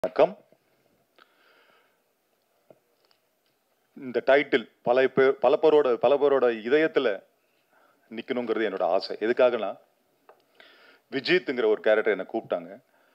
வணக்கம். இந்த டைட்டில் பல பேரோட இதயத்துல நிக்கணுங்கிறது என்னோட ஆசை. எதுக்காகனா விஜித்ங்கிற ஒரு கேரக்டர் என்ன கூப்பிட்டாங்க.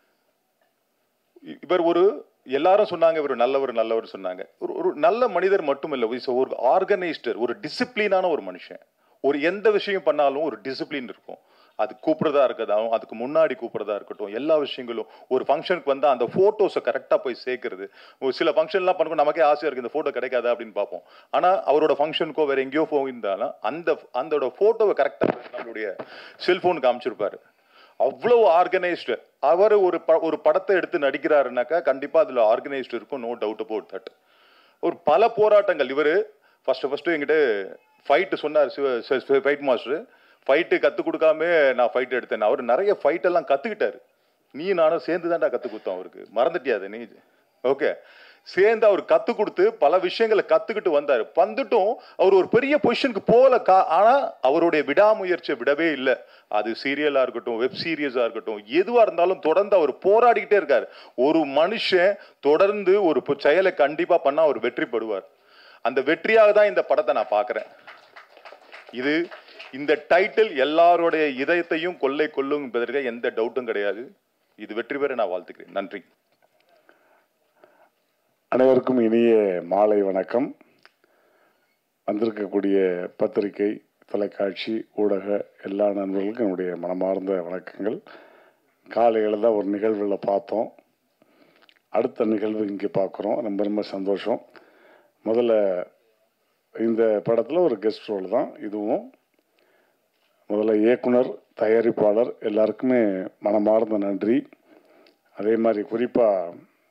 இவர் எல்லாரும் சொன்னாங்க இவர் நல்லவர் சொன்னாங்க. ஒரு நல்ல மனிதர் மட்டும் இல்ல, ஒரு ஆர்கனைஸ்டர், ஒரு டிசிப்ளினான ஒரு மனுஷன். ஒரு எந்த விஷயம் பண்ணாலும் ஒரு டிசிப்ளின் இருக்கும். அது கூப்பிடுறதா இருக்கட்டும், அதுக்கு முன்னாடி கூப்பிடுறதா இருக்கட்டும், எல்லா விஷயங்களும். ஒரு ஃபங்க்ஷனுக்கு வந்தா அந்த போட்டோஸை கரெக்டா போய் சேர்க்கறது. ஒரு சில ஃபங்க்ஷன்லாம் பண்ணும்போது நமக்கே ஆசையா இருக்கு, இந்த போட்டோ கிடைக்காதா அப்படின்னு பார்ப்போம். ஆனா அவரோட ஃபங்க்ஷனுக்கோ வேற எங்கேயோ போயிருந்தாலும் அந்த போட்டோவை கரெக்டா நம்மளுடைய செல்போனுக்கு காமிச்சிருப்பாரு. அவ்வளவு ஆர்கனைஸ்டு. அவர் ஒரு படத்தை எடுத்து நடிக்கிறாருனாக்கா கண்டிப்பா அதுல ஆர்கனைஸ்டு இருக்கும், நோ டவுட் அபவுட் தட். ஒரு பல போராட்டங்கள். இவரு ஃபர்ஸ்ட் என்கிட்ட ஃபைட் சொன்னார், ஃபைட் மாஸ்டர். ஃபைட்டு கற்றுக் கொடுக்காம நான் ஃபைட் எடுத்தேன். அவர் நிறைய ஃபைட் எல்லாம் கற்றுக்கிட்டாரு. நீ நானும் சேர்ந்து தான்டா கற்றுக் கொடுத்தோம். அவருக்கு மறந்துட்டியாது நீ? ஓகே, சேர்ந்து அவர் கற்றுக் கொடுத்து பல விஷயங்களை கற்றுக்கிட்டு வந்தார். வந்துட்டும் அவர் ஒரு பெரிய பொசிஷனுக்கு போகல. ஆனால் அவருடைய விடாமுயற்சியை விடவே இல்லை. அது சீரியலாக இருக்கட்டும், வெப் சீரியஸாக இருக்கட்டும், எதுவாக இருந்தாலும் தொடர்ந்து அவர் போராடிக்கிட்டே இருக்கார். ஒரு மனுஷன் தொடர்ந்து ஒரு செயலை கண்டிப்பாக பண்ணால் அவர் வெற்றி பெறுவார். அந்த வெற்றியாக தான் இந்த படத்தை நான் பார்க்குறேன். இந்த டைட்டில் எல்லாருடைய இதயத்தையும் கொள்ளை கொள்ளும் என்பதற்கு எந்த டவுட்டும் கிடையாது. இது வெற்றி பெற நான் வாழ்த்துக்கிறேன். நன்றி. அனைவருக்கும் இனிய மாலை வணக்கம். வந்திருக்கக்கூடிய பத்திரிகை, தொலைக்காட்சி, ஊடக எல்லா நண்பர்களுக்கும் என்னுடைய மனமார்ந்த வணக்கங்கள். காலையில் தான் ஒரு நிகழ்வில் பார்த்தோம், அடுத்த நிகழ்வு இங்கே பார்க்குறோம். ரொம்ப சந்தோஷம். முதல்ல இந்த படத்தில் ஒரு கெஸ்ட் ரோல் தான் இதுவும். முதல்ல இயக்குனர், தயாரிப்பாளர் எல்லாருக்குமே மனமார்ந்த நன்றி. அதே மாதிரி குறிப்பாக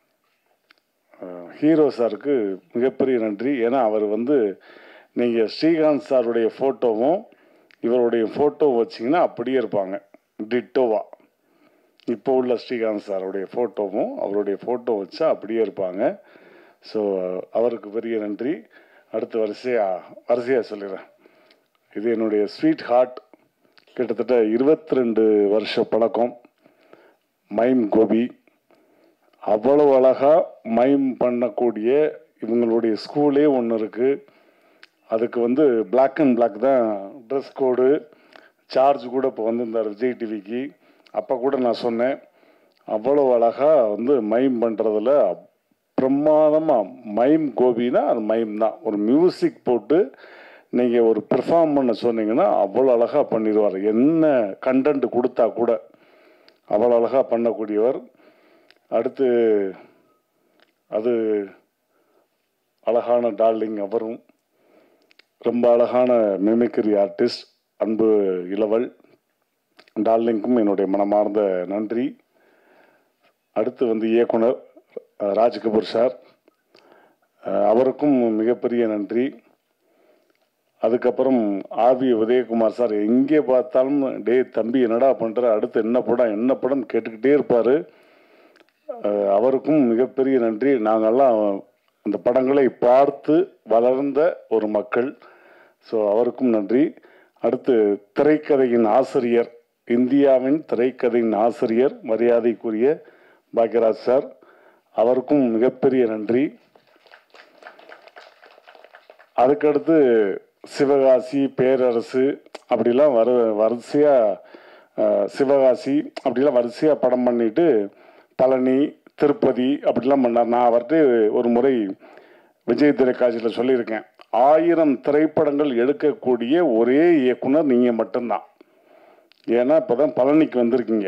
ஹீரோ சாருக்கு மிகப்பெரிய நன்றி. ஏன்னா அவர் நீங்கள் ஸ்ரீகாந்த் சாருடைய ஃபோட்டோவும் இவருடைய ஃபோட்டோவும் வச்சிங்கன்னா அப்படியே இருப்பாங்க, டிட்டோவா. இப்போ உள்ள ஸ்ரீகாந்த் சாருடைய ஃபோட்டோவும் அவருடைய ஃபோட்டோ வச்சா அப்படியே இருப்பாங்க. ஸோ அவருக்கு பெரிய நன்றி. அடுத்து வரிசையாக சொல்லிடுறேன். இது என்னுடைய ஸ்வீட் ஹார்ட். கிட்டத்தட்ட 22 வருஷ பழக்கம். மைம் கோபி அவ்வளவு அழகாக மைம் பண்ணக்கூடிய இவங்களுடைய ஸ்கூலே ஒன்று இருக்குது. அதுக்கு பிளாக் அண்ட் பிளாக் தான் ட்ரெஸ் கோடு. சார்ஜ் கூட இப்போ வந்திருந்தார் விஜய் டிவிக்கு. அப்போ கூட நான் சொன்னேன், அவ்வளோ அழகாக மைம் பண்ணுறதுல பிரமாதமாக. மைம் கோபின்னா அது மைம் தான். ஒரு மியூசிக் போட்டு நீங்கள் ஒரு பெர்ஃபார்ம் பண்ண சொன்னீங்கன்னா அவ்வளோ அழகாக பண்ணிடுவார். என்ன கண்டென்ட் கொடுத்தா கூட அவ்வளோ அழகாக பண்ணக்கூடியவர். அடுத்து அது அழகான டார்லிங், அவரும் ரொம்ப அழகான மிமிக்ரி ஆர்டிஸ்ட் அன்பு இளவல். டார்லிங்க்கும் என்னுடைய மனமார்ந்த நன்றி. அடுத்து இயக்குனர் ராஜ்கபூர் சார், அவருக்கும் மிகப்பெரிய நன்றி. அதுக்கப்புறம் ஆவி உதயகுமார் சார், எங்கே பார்த்தாலும் டே தம்பி என்னடா பண்ணுற, அடுத்து என்ன படம் கேட்டுக்கிட்டே இருப்பார். அவருக்கும் மிகப்பெரிய நன்றி. நாங்கள்லாம் அந்த படங்களை பார்த்து வளர்ந்த ஒரு மக்கள். ஸோ அவருக்கும் நன்றி. அடுத்து திரைக்கதையின் ஆசிரியர், இந்தியாவின் திரைக்கதையின் ஆசிரியர் மரியாதைக்குரிய பாக்யராஜ் சார், அவருக்கும் மிகப்பெரிய நன்றி. அதுக்கடுத்து சிவகாசி, பேரரசு அப்படிலாம் வரிசையாக சிவகாசி அப்படிலாம் வரிசையாக படம் பண்ணிட்டு பழனி, திருப்பதி அப்படிலாம் பண்ணார். நான் அவர்கிட்ட ஒரு முறை விஜய் தொலைக்காட்சியில் சொல்லியிருக்கேன், 1000 திரைப்படங்கள் எடுக்கக்கூடிய ஒரே இயக்குனர் நீங்கள் மட்டும்தான். ஏன்னா இப்போ தான் பழனிக்கு வந்திருக்கீங்க.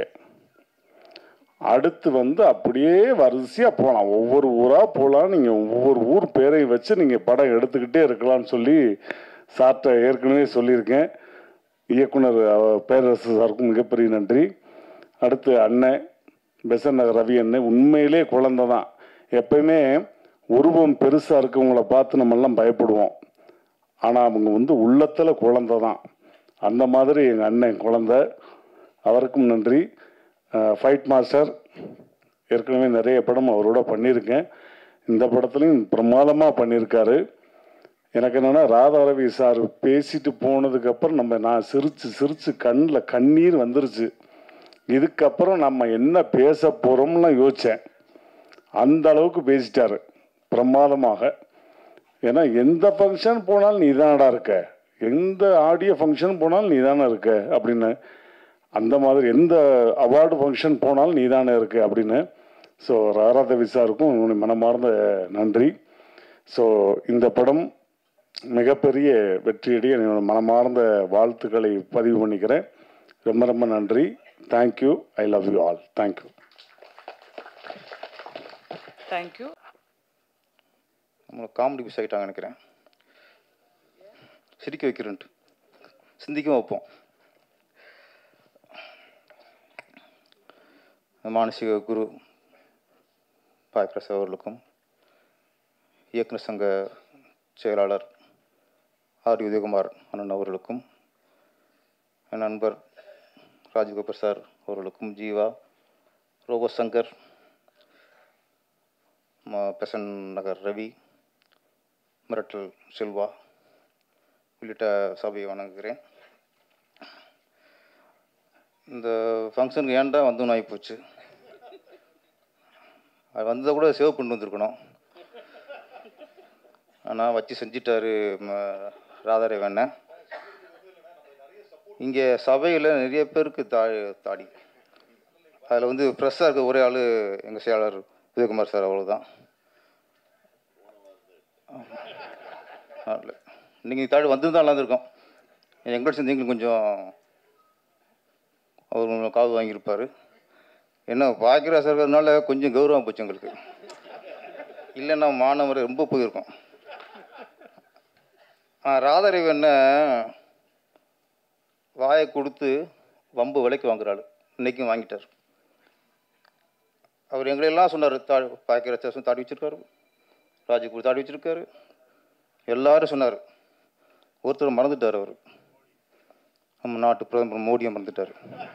அடுத்து அப்படியே வரிசையாக போகலாம், ஒவ்வொரு ஊராக போகலாம். நீங்கள் ஒவ்வொரு ஊர் பேரை வச்சு நீங்கள் படம் எடுத்துக்கிட்டே இருக்கலாம்னு சொல்லி சார்ட்ட ஏற்கனவே சொல்லியிருக்கேன். இயக்குனர் பேரரசு சாருக்கும் மிகப்பெரிய நன்றி. அடுத்து அண்ணன் பெசன் நகர் ரவி அண்ணன், உண்மையிலே குழந்தை தான். எப்பயுமே உருவம் பெருசாக இருக்கவங்கள பார்த்து நம்மெல்லாம் பயப்படுவோம். ஆனால் அவங்க உள்ளத்தில் குழந்தை தான். அந்த மாதிரி எங்கள் அண்ணன் குழந்தை, அவருக்கும் நன்றி. ஃபைட் மாஸ்டர், ஏற்கனவே நிறைய படம் அவரோட பண்ணியிருக்கேன். இந்த படத்துலையும் பிரமாதமாக பண்ணியிருக்காரு. எனக்கு என்னென்னா, ராதாரவி சார் பேசிட்டு போனதுக்கப்புறம் நான் சிரித்து கண்ணில் கண்ணீர் வந்துருச்சு. இதுக்கப்புறம் நம்ம என்ன பேச போகிறோம்லாம் யோசித்தேன். அந்த அளவுக்கு பேசிட்டாரு பிரமாதமாக. ஏன்னா எந்த ஃபங்க்ஷன் போனாலும் நீ தானடா இருக்க, எந்த ஆடியோ ஃபங்க்ஷன் போனாலும் நீ தானே இருக்க அப்படின்னு, அந்த மாதிரி எந்த அவார்டு ஃபங்க்ஷன் போனாலும் நீ தானே இருக்க அப்படின்னு. ஸோ ராதாதேவி சாருக்கும் உங்களுடைய மனமார்ந்த நன்றி. ஸோ இந்த படம் மிகப்பெரிய வெற்றியடைய என்னோட மனமார்ந்த வாழ்த்துக்களை பதிவு பண்ணிக்கிறேன். ரொம்ப ரொம்ப நன்றி. Thank you. I love you all. Thank you. Thank you. நம்மளை காமெடி பீஸ் ஆகிட்டாங்க நினைக்கிறேன். சிரிக்க வைக்கிறேன்ட்டு சிந்திக்கவும் வைப்போம். மானசீக குரு பாய்பிரசாத் அவர்களுக்கும், இயக்குனர் சங்க செயலாளர் ஆர்.யுதகுமார் அண்ணன் அவர்களுக்கும், என் நண்பர் ராஜ்கோபால் சார் அவர்களுக்கும், ஜீவா, ரோபோ சங்கர், பெசன் நகர் ரவி, மிரட்டல் செல்வா உள்ளிட்ட சபையை வணங்குகிறேன். இந்த ஃபங்க்ஷனுக்கு ஏன்டா வந்து ஆகிப்போச்சு. அது வந்ததை கூட சேவ் பண்ணி வந்துருக்கணும். ஆனால் வச்சு செஞ்சிட்டாரு ராதாரேவண்ண. இங்கே சபையில் நிறைய பேருக்கு தாடி. அதில் வந்து ஃப்ரெஷ்ஷாக இருக்க ஒரே ஆள் எங்கள் செயலாளர் உதயகுமார் சார், அவ்வளோதான். இல்லை, நீங்கள் தாடி வந்துருந்தா நல்லா இருந்திருக்கோம். எங்கள்கிட்ட சேர்ந்து எங்களுக்கு கொஞ்சம் அவர் காது வாங்கியிருப்பார். என்ன பாக்கியராஜ் சார் இருக்கிறதுனால கொஞ்சம் கௌரவம் போச்சு எங்களுக்கு. இல்லைன்னா மாணவர் ரொம்ப போயிருக்கோம். ராதாரவி என்ன வாயை கொடுத்து வம்பு விலைக்கு வாங்குறாள். இன்றைக்கும் வாங்கிட்டார். அவர் எங்களெல்லாம் சொன்னார். பாக்கியராஜ் சார் தாடி வச்சுருக்காரு, ராஜகுரு தாடி வச்சுருக்காரு, எல்லாரும் சொன்னார். ஒருத்தர் மறந்துட்டார். அவர் நம்ம நாட்டு பிரதமர் மோடியை மறந்துட்டார்,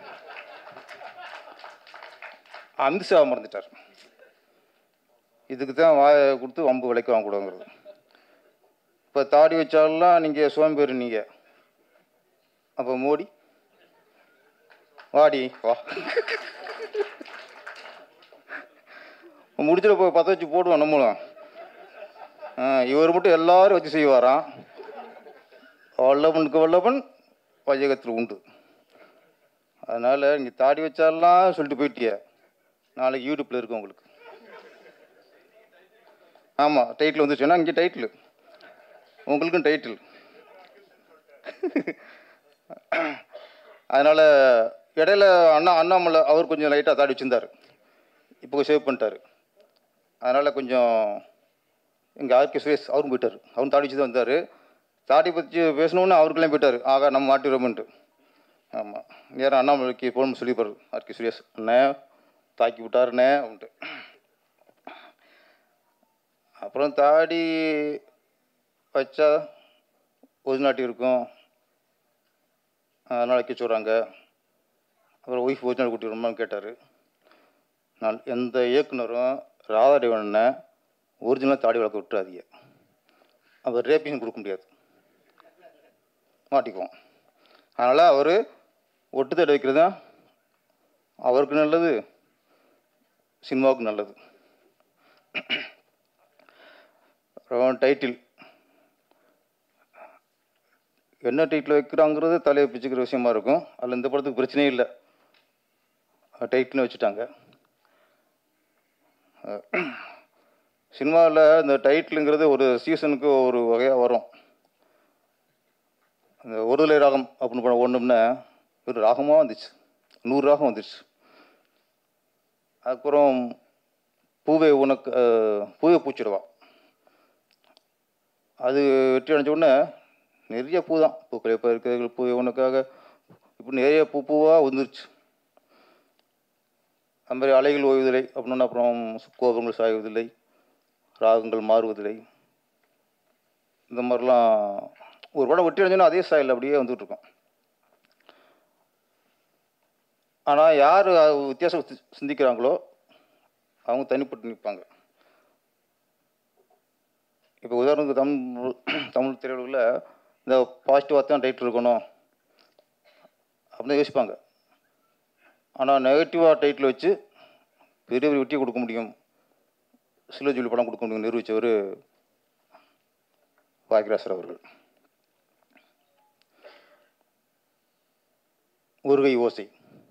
அமித்ஷா மறந்துட்டார். இதுக்கு தான் வாயை கொடுத்து வம்பு விலைக்கு வாங்கக்கூடாதுங்கிறது. இப்போ தாடி வச்சாலாம் நீங்கள் சோம்பேறி நீங்கள். அப்போ மோடி வாடி வா முடிச்சுட்டு போய் பற்ற வச்சு போடுவோம் நம்மளும். இவர் மட்டும் எல்லாரும் வச்சு செய்வாராம். வல்லவனுக்கு வல்லவன் வையகத்தில் உண்டு. அதனால் நீங்கள் தாடி வச்சாலாம் சொல்லிட்டு போயிட்டிய, நாளைக்கு யூடியூப்பில் இருக்கும் உங்களுக்கு. ஆமாம், டைட்டில் வந்துச்சு. ஏன்னா இங்கே டைட்டில், உங்களுக்கும் டைட்டில். அதனால் இடையில அண்ணாமலை அவர் கொஞ்சம் லைட்டாக தாடி வச்சுருந்தார். இப்போ சேவ் பண்ணிட்டார். அதனால் கொஞ்சம் எங்கள் ஆர்கே சுரேஷ் அவரும் போயிட்டார். அவரும் தாடி வச்சு தான் வந்தார். தாடி பற்றி பேசணுன்னு அவருக்கெல்லாம் போயிட்டார். ஆகா நம்ம மாட்டிடுறோம்ன்ட்டு. ஆமாம், நேரம் அண்ணாமலைக்கு போகணும்னு சொல்லிப்பார் ஆர்கே சுரேஷ். அண்ணே தாக்கி விட்டாருண்ணே அப்படின்ட்டு. அப்புறம் தாடி வச்சா ஒரிஜினாலிட்டி இருக்கும், அதனால் வைக்க சொல்கிறாங்க. அப்புறம் ஒய்ஃப் ஒரிஜினல் கூட்டிடுறோமான்னு கேட்டார். நான் எந்த இயக்குனரும் ராதாரேவண்ணனை ஒரிஜினலாக தாடி வளர்க்க விட்டுறாதீங்க. அவர் ரேப்பிங் கொடுக்க முடியாது, மாட்டிக்குவோம். அதனால் அவர் ஒட்டு தடை வைக்கிறது தான் அவருக்கு நல்லது, சினிமாவுக்கு நல்லது. டைட்டில் என்ன டைட்டில் வைக்கிறாங்கிறது தலையை பிச்சுக்கிற விஷயமா இருக்கும். அதில் இந்த படத்துக்கு பிரச்சனையே இல்லை, டைட்டில்னு வச்சுட்டாங்க. சினிமாவில் இந்த டைட்டிலுங்கிறது ஒரு சீசனுக்கு ஒரு வகையாக வரும். அந்த ஒருதலை ராகம் அப்படின்னு பண்ண ஒன்றும்னா ஒரு ராகமாக வந்துச்சு, 100 ராகம் வந்துச்சு. அதுக்கப்புறம் பூவே உனக்கு பூவே பூச்சிடுவா, அது வெற்றி அடைஞ்ச உடனே நிறைய பூ தான், பூக்களை இருக்கிற பூவே உனக்காக இப்போ நிறைய பூவாக வந்துருச்சு. அது மாதிரி அலைகள் ஓய்வதில்லை அப்படின்னா, அப்புறம் கோபங்கள் சாய்வதில்லை, ராகங்கள் மாறுவதில்லை, இந்த மாதிரிலாம் ஒரு படம் வெற்றி அடைஞ்சோன்னா அதே ஸ்டைலில் அப்படியே வந்துகிட்ருக்கோம். ஆனால் யார் வித்தியாசம் சிந்திக்கிறாங்களோ அவங்க தனிப்பட்டு நிற்பாங்க. இப்போ உதாரணத்துக்கு தமிழ் திரையுலகில் இந்த பாசிட்டிவாக தான் டைட்டில் இருக்கணும் அப்படின்னு யோசிப்பாங்க. ஆனால் நெகட்டிவாக டைட்டில் வச்சு பெரிய பெரிய வெற்றி கொடுக்க முடியும் சில்வர் ஜூப்ளி படம் கொடுக்கணும் நிரூபித்தவர் பாக்கியராஜ் அவர்கள். ஒரு கை ஓசை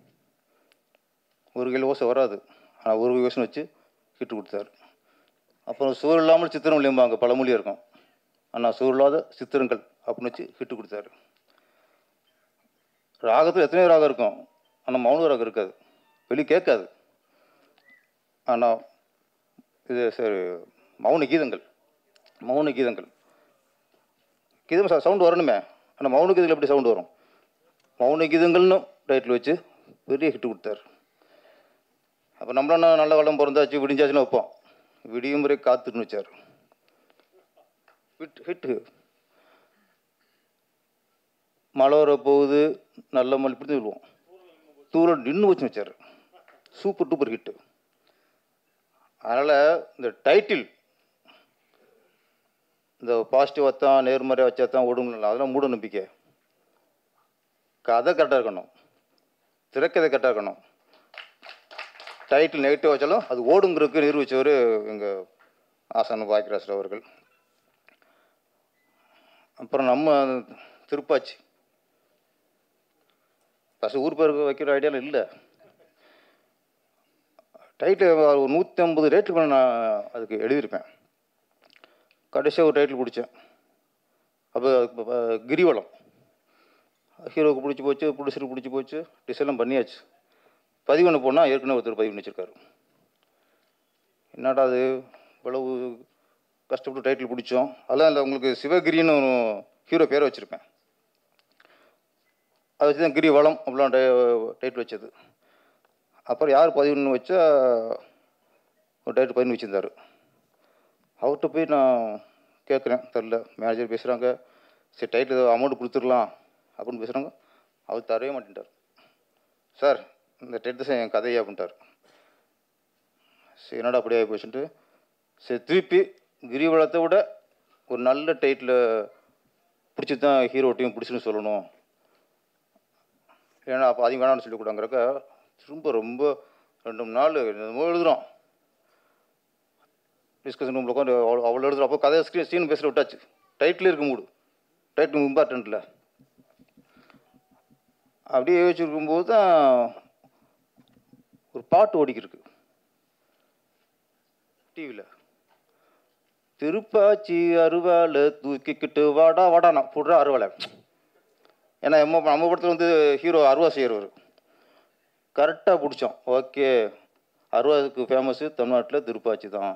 வராது, ஆனால் ஒரு கை ஓசைன்னு வச்சு ஹிட்டு கொடுத்தாரு. அப்புறம் சுவர் இல்லாமல் சித்திரம் இல்லைம்பாங்க, பழமொழியாக இருக்கும். ஆனால் சுவர் இல்லாத சித்திரங்கள் அப்படின்னு வச்சு ஹிட்டு கொடுத்தாரு. ராகத்தில் எத்தனையோ ராகம் இருக்கும், ஆனால் மௌன ராகம் இருக்காது, வெளியே கேட்காது. ஆனால் இது சரி மௌன கீதங்கள் கீதம் சவுண்டு வரணுமே, ஆனால் மௌன கீதங்கள் எப்படி சவுண்டு வரும்? மௌன கீதங்கள்னு டைட்டில் வச்சு பெரிய ஹிட்டு கொடுத்தாரு. அப்போ நம்மளாம் நல்ல காலம் பிறந்தாச்சு விடிஞ்சாச்சுன்னு வைப்போம், விடியும் முறை காத்துன்னு வச்சார். ஹிட்டு மழை வர போகுது நல்ல மழை இப்படி சொல்லுவோம், தூரம் நின்று வச்சு வச்சார். Super duper hit. அதனால் இந்த டைட்டில் இந்த பாசிட்டிவாக தான் நேர்மறையாக வச்சா தான் ஓடுங்களா, அதெல்லாம் மூட நம்பிக்கை. கதை கரெக்டாக இருக்கணும், திரைக்கதை கரெக்டாக இருக்கணும். டைட்டில் நெகட்டிவ் வச்சாலும் அது ஓடுங்கிறதுக்கு நிரூபித்தவர் எங்கள் ஆசான் பாக்கியராஜ் அவர்கள். அப்புறம் நம்ம திருப்பாச்சி ஃபஸ்ட்டு ஊர் பேருக்கு வைக்கிற ஐடியாவில் இல்லை. டைட்டில் ஒரு 150 ரேட்டுக்கு மேலே நான் அதுக்கு எழுதியிருப்பேன். கடைசியாக ஒரு டைட்டில் பிடிச்சேன். அப்போ கிரிவலம் ஹீரோவுக்கு பிடிச்சி போச்சு, ப்ரொடியூசருக்கு பிடிச்சி போச்சு, டிசைன்லாம் பண்ணியாச்சு. பதிவு பண்ண போனால் ஏற்கனவே ஒருத்தர் பதிவு பண்ணி வச்சுருக்காரு. என்னடா அது இவ்வளவு கஷ்டப்பட்டு டைட்டில் பிடிச்சோம். அதெல்லாம் இல்லை, உங்களுக்கு சிவகிரின்னு ஒரு ஹீரோ பேரை வச்சுருப்பேன், அதை வச்சு தான் கிரிவலம் அப்படிலாம் டைட்டில் வச்சது. அப்புறம் யார் பதிவுன்னு வச்சா ஒரு டைட்டில் பதிவு வச்சுருந்தார். அவர்கிட்ட போய் நான் கேட்குறேன், தெரில, மேனேஜர் பேசுகிறாங்க, சரி டைட்டில் அமௌண்ட் கொடுத்துடலாம் அப்படின்னு பேசுகிறாங்க. அவர் தரவே மாட்டேன்ட்டார். சார் இந்த டைட்டில் என் கதையே அப்படின்ட்டார். சரி என்னடா அப்படியே போச்சுட்டு சரி திருப்பி கிரிவலத்தை விட ஒரு நல்ல டைட்டில் பிடிச்சி தான் ஹீரோட்டையும் பிடிச்சுன்னு சொல்லணும், ஏன்னா அப்போ அதிகம் வேணாம்னு சொல்லி கொடுங்கிறக்க ரொம்ப 2-3 நாள் என்னமோ எழுதுகிறோம். டிஸ்கஷன் ரூமில் உட்காந்து அவ்வளோ எழுதுகிறோம். அப்போ கதை சீன் பேசுகிற விட்டாச்சு, டைட்டில் இருக்க மூடு, டைட்டில் இம்பார்ட்டண்ட்டில். அப்படியே யோசிச்சுருக்கும்போது தான் ஒரு பாட்டு ஓடிக்கிருக்கு டிவியில். திருப்பாச்சி அருவாலை தூக்கிக்கிட்டு வாடா வாடாண்ணா போடுற அருவாலை. ஏன்னா நம்ம படத்தில் வந்து ஹீரோ அருவா செய்கிறவர். கரெக்டாக பிடிச்சோம். ஓகே, அருவாவுக்கு ஃபேமஸ்ஸு தமிழ்நாட்டில் திருப்பாச்சி தான்.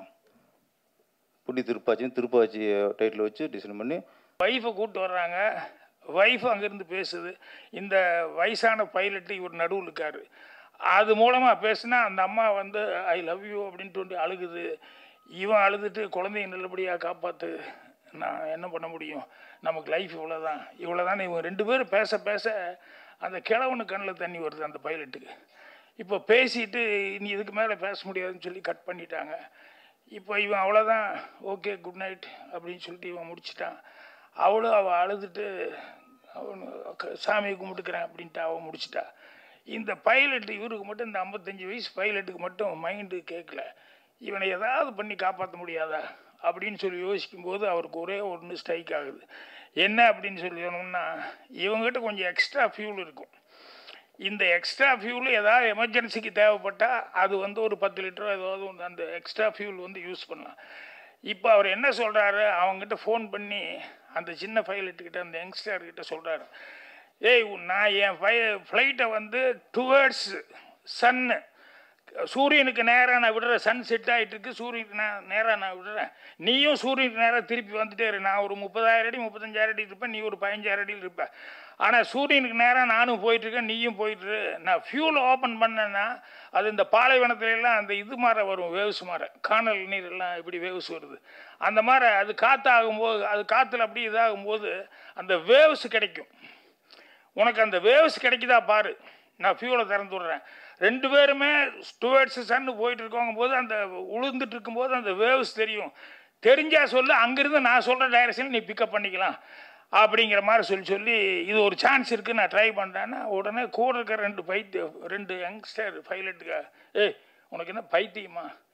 திருப்பாச்சி டைட்டில் வச்சு டிசைன் பண்ணி ஒய்ஃபை கூப்பிட்டு வர்றாங்க. ஒய்ஃப் அங்கேருந்து பேசுது. இந்த வயசான பைலட்டு இவர் நடுவில் இருக்கார். அது மூலமாக பேசுனா அந்த அம்மா வந்து ஐ லவ் யூ அப்படின்ட்டு அழுகுது. இவன் அழுதுட்டு குழந்தைய நல்லபடியாக காப்பாற்று, நான் என்ன பண்ண முடியும், நமக்கு லைஃப் இவ்வளோதான். இவங்க 2 பேரும் பேச பேச அந்த கிழவனு கண்ணில் தண்ணி வருது அந்த பைலட்டுக்கு. இப்போ பேசிட்டு இனி இதுக்கு மேலே பேச முடியாதுன்னு சொல்லி கட் பண்ணிட்டாங்க. இப்போ இவன் அவ்வளோதான், ஓகே குட் நைட் அப்படின்னு சொல்லிட்டு இவன் முடிச்சிட்டான். அவள் அழுதுட்டு அவன் சாமியை கும்பிட்டுக்கிறேன் அப்படின்ட்டு அவன் முடிச்சிட்டா. இந்த பைலட்டு இவருக்கு மட்டும், இந்த 55 வயசு பைலட்டுக்கு மட்டும் மைண்டு கேட்கல, இவனை ஏதாவது பண்ணி காப்பாற்ற முடியாதா அப்படின்னு சொல்லி யோசிக்கும்போது அவருக்கு ஒரே ஒன்று ஸ்ட்ரைக் ஆகுது. என்ன அப்படின்னு சொல்லணும்னா, இவங்ககிட்ட கொஞ்சம் எக்ஸ்ட்ரா ஃபியூல் இருக்கும். இந்த எக்ஸ்ட்ரா ஃபியூல் ஏதாவது எமர்ஜென்சிக்கு தேவைப்பட்டால் அது வந்து ஒரு 10 லிட்டரோ ஏதாவது அந்த எக்ஸ்ட்ரா ஃபியூல் வந்து யூஸ் பண்ணலாம். இப்போ அவர் என்ன சொல்கிறாரு, அவங்ககிட்ட ஃபோன் பண்ணி அந்த சின்ன பைலட்டுக்கிட்ட அந்த யங்ஸ்டர்கிட்ட சொல்கிறாரு, ஏய் நான் என் ஃப்ளைட்டை வந்து டுவர்ட்ஸ் சன்னு, சூரியனுக்கு நேராக நான் விடுறேன், சன் செட் ஆகிட்டு இருக்கு, சூரியனுக்கு நேராக நான் விடுறேன், நீயும் சூரியனுக்கு நேராக திருப்பி வந்துட்டே இரு. நான் ஒரு 30,000 அடி 35,000 அடி இருப்பேன், நீ ஒரு 15,000 அடியில் இருப்பேன். ஆனால் சூரியனுக்கு நேராக நானும் போயிட்டுருக்கேன், நீயும் போயிட்டுரு. நான் ஃபியூல் ஓப்பன் பண்ணேன்னா அது இந்த பாலைவனத்துலலாம் அந்த இது மாதிரி வரும், வேவ்ஸ் மாதிரி, காணல் நீரெல்லாம் இப்படி வேவ்ஸ் வருது. அந்த மாதிரி அது காற்றாகும்போது, அது காற்றுல அப்படி இதாகும்போது அந்த வேவ்ஸ் கிடைக்கும். உனக்கு அந்த வேவ்ஸ் கிடைக்குதா பாரு, நான் ஃபியூலை திறந்து விட்றேன். 2 பேருமே டுவர்ட்ஸ் சன்னு போயிட்டு இருக்கோங்க போது அந்த உளுந்துட்டு இருக்கும்போது அந்த வேவ்ஸ் தெரியும். தெரிஞ்சால் சொல்லு, அங்கேருந்து நான் சொல்கிற டைரக்ஷன் நீ பிக்கப் பண்ணிக்கலாம் அப்படிங்கிற மாதிரி சொல்லி இது ஒரு சான்ஸ் இருக்குது, நான் ட்ரை பண்ணுறேன்னா உடனே கூட இருக்க 2 யங்ஸ்டர் பைலட்டுக்கா, ஏய் உனக்கு என்ன பைத்தியமா,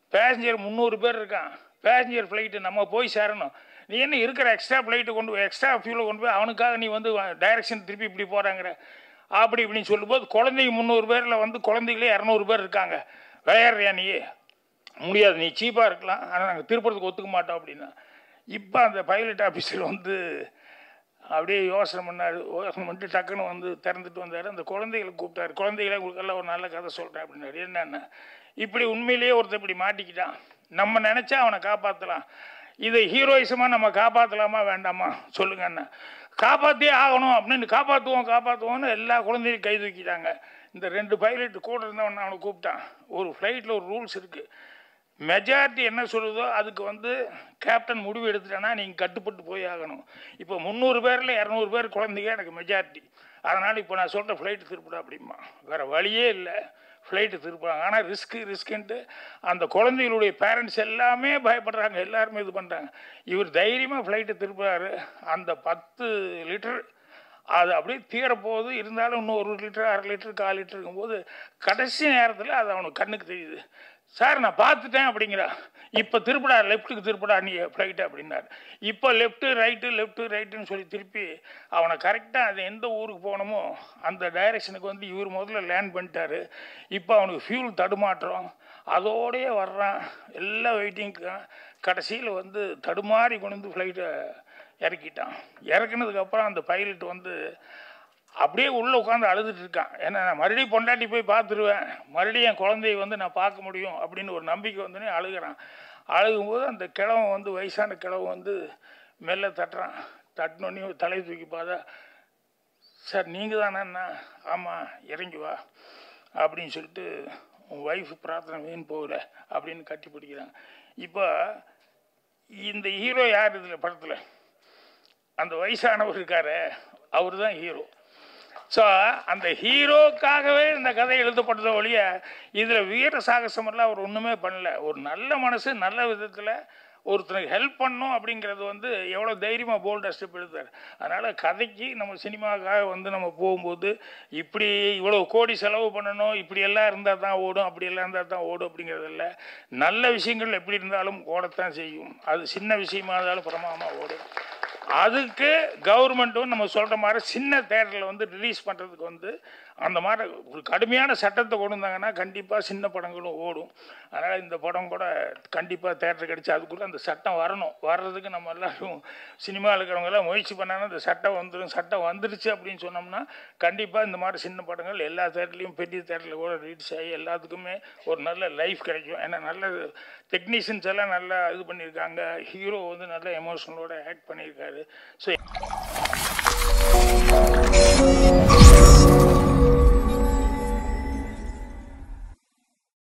பேசஞ்சர் 300 பேர் இருக்கான், பேசஞ்சர் ஃப்ளைட்டு நம்ம போய் சேரணும். நீ என்ன இருக்கிற எக்ஸ்ட்ரா ஃப்ளைட்டு கொண்டு போய் எக்ஸ்ட்ரா ஃபியூலை கொண்டு போய் அவனுக்காக நீ வந்து டைரக்ஷன் திருப்பி இப்படி போகிறாங்கிற அப்படி இப்படின்னு சொல்லும்போது குழந்தைங்க 300 பேரில் வந்து குழந்தைகளே 200 பேர் இருக்காங்க. விளையாடுறியா நீ? முடியாது, நீ சீப்பாக இருக்கலாம், ஆனால் நாங்கள் திருப்பறதுக்கு ஒத்துக்க மாட்டோம் அப்படின்னா. இப்போ அந்த பைலட் ஆஃபீஸர் வந்து அப்படியே யோசனை பண்ணிட்டு டக்குன்னு வந்து திறந்துட்டு வந்தார். அந்த குழந்தைகளை கூப்பிட்டாரு. குழந்தைகளை உங்களுக்கெல்லாம் ஒரு நல்ல கதை சொல்கிறேன் அப்படின்னாரு. என்னென்ன இப்படி உண்மையிலேயே ஒருத்தர் இப்படி மாட்டிக்கிட்டான், நம்ம நினச்சா அவனை காப்பாற்றலாம். இதை ஹீரோயிசமாக நம்ம காப்பாற்றலாமா வேண்டாமா சொல்லுங்க அண்ணா. காப்பாற்றியே ஆகணும் அப்படின்னு காப்பாற்றுவோம்னு எல்லா குழந்தையும் கை தூக்கிட்டாங்க. இந்த 2 பைலட் கூட இருந்தவன் அவனை கூப்பிட்டான். ஒரு ஃப்ளைட்டில் ஒரு ரூல்ஸ் இருக்குது, மெஜாரிட்டி என்ன சொல்லுதோ அதுக்கு வந்து கேப்டன் முடிவு எடுத்துட்டேன்னா நீங்கள் கட்டுப்பட்டு போய் ஆகணும். இப்போ 300 பேரில் 200 பேர் குழந்தைங்க எனக்கு மெஜாரிட்டி, அதனால் இப்போ நான் சொல்கிற ஃப்ளைட்டு திருப்பிடா அப்படிமா. வேறு வழியே இல்லை, ஃப்ளைட்டு திருப்புறாங்க. ஆனால் ரிஸ்க்குன்ட்டு அந்த குழந்தைகளுடைய பேரண்ட்ஸ் எல்லாமே பயப்படுறாங்க, எல்லாருமே இது பண்ணுறாங்க. இவர் தைரியமாக ஃப்ளைட்டு திருப்புறாரு. அந்த 10 லிட்டர் அது அப்படியே தீரப்போகுது. இருந்தாலும் இன்னும் 1 லிட்டர் 1/2 லிட்டர் 1/4 லிட்டர் இருக்கும்போது கடைசி நேரத்தில் அது அவனுக்கு கண்ணுக்கு தெரியுது. சார் நான் பார்த்துட்டேன் அப்படிங்கிறா. இப்போ திருப்படா, லெஃப்ட்டுக்கு திருப்படா நீ ஃப்ளைட்டு அப்படின்னாரு. இப்போ லெஃப்ட்டு ரைட்டுன்னு சொல்லி திருப்பி அவனை கரெக்டாக அது எந்த ஊருக்கு போகணுமோ அந்த டைரெக்ஷனுக்கு வந்து இவர் முதல்ல லேண்ட் பண்ணிட்டாரு. இப்போ அவனுக்கு ஃபியூல் தடுமாற்றம், அதோடையே வர்றான், எல்லாம் வெயிட்டிங்க்கு. கடைசியில் வந்து தடுமாறி கொண்டு வந்து ஃப்ளைட்டை இறக்கிட்டான். இறக்குனதுக்கப்புறம் அந்த பைலட் வந்து அப்படியே உள்ளே உட்காந்து அழுதுட்டு இருக்கான். ஏன்னா நான் மறுபடியும் பொண்டாட்டி போய் பார்த்துருவேன், மறுபடியும் என் குழந்தைய வந்து நான் பார்க்க முடியும் அப்படின்னு ஒரு நம்பிக்கை வந்துனே அழுகிறான். அழுகும்போது அந்த கிழவன் வந்து வயசான கிழவன் வந்து மெல்ல தட்டுறான். தட்டினோடனே தலை தூக்கி பார்த்தா, சார் நீங்கள் தானேண்ணா? ஆமாம், இறங்கி வா அப்படின்னு சொல்லிட்டு உன் ஒய்ஃபு பிரார்த்தனை வீண் போகல அப்படின்னு கட்டி பிடிக்கிறாங்க. இப்போ இந்த ஹீரோ யார் இதில் படத்தில்? அந்த வயசானவர் இருக்காரு, அவர் தான் ஹீரோ. ஸோ அந்த ஹீரோக்காகவே இந்த கதை எழுதப்பட்டதை ஒழிய இதில் வீர சாகசமெல்லாம் அவர் ஒன்றுமே பண்ணல. ஒரு நல்ல மனசு, நல்ல விதத்தில் ஒருத்தனுக்கு ஹெல்ப் பண்ணணும் அப்படிங்கிறது வந்து எவ்வளோ தைரியமாக போல்டாக ஸ்டெப் எடுத்தார். அதனால் கதைக்கு நம்ம சினிமாவுக்காக வந்து நம்ம போகும்போது இப்படி இவ்வளோ கோடி செலவு பண்ணணும், இப்படி எல்லாம் இருந்தால் தான் ஓடும், அப்படி எல்லாம் இருந்தால் தான் ஓடும் அப்படிங்கிறது இல்லை. நல்ல விஷயங்கள் எப்படி இருந்தாலும் ஓடத்தான் செய்யும். அது சின்ன விஷயமா இருந்தாலும் பிரமாதமாக ஓடும். அதுக்கு கவர்மெண்ட்டும் நம்ம சொல்கிற மாதிரி சின்ன தேட்டரில் வந்து ரிலீஸ் பண்ணுறதுக்கு வந்து அந்த மாதிரி ஒரு கடுமையான சட்டத்தை கொண்டு வந்தாங்கன்னா கண்டிப்பாக சின்ன படங்களும் ஓடும். அதனால் இந்த படம் கூட கண்டிப்பாக தேட்டர் கிடச்சி அதுக்குள்ளே அந்த சட்டம் வரணும். வர்றதுக்கு நம்ம எல்லோரும் சினிமாவில் இருக்கிறவங்கெல்லாம் முயற்சி பண்ணாங்கன்னா இந்த சட்டம் வந்துடும். சட்டம் வந்துருச்சு அப்படின்னு சொன்னோம்னா கண்டிப்பாக இந்த மாதிரி சின்ன படங்கள் எல்லா தேட்டர்லேயும், பெரிய தேட்டரில் கூட ரிலீஸ் ஆகி எல்லாத்துக்குமே ஒரு நல்ல லைஃப் கிடைக்கும். ஏன்னா நல்ல டெக்னீஷியன்ஸ் எல்லாம் நல்லா இது பண்ணியிருக்காங்க, ஹீரோ வந்து நல்ல எமோஷனலோட ஆக்ட் பண்ணியிருக்காரு. ஸோ